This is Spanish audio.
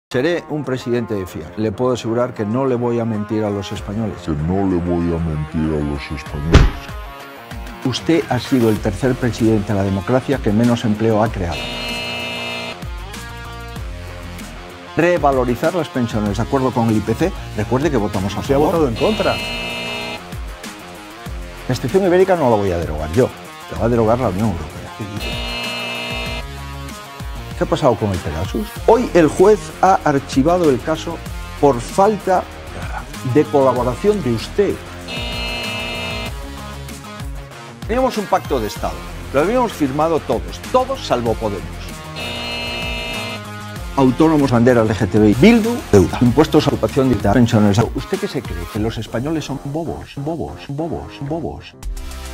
Seré un presidente de fiar. Le puedo asegurar que no le voy a mentir a los españoles. Usted ha sido el tercer presidente de la democracia que menos empleo ha creado. Revalorizar las pensiones de acuerdo con el IPC. Recuerde que votamos a favor. Usted ha votado en contra. La excepción ibérica no la voy a derogar yo. La va a derogar la Unión Europea. ¿Qué ha pasado con el Pegasus? Hoy el juez ha archivado el caso por falta de colaboración de usted. Teníamos un pacto de Estado. Lo habíamos firmado todos salvo Podemos. Autónomos, bandera LGTBI, Bildu, deuda, impuestos a ocupación de pensiones. ¿Usted qué se cree? ¿Que los españoles son bobos?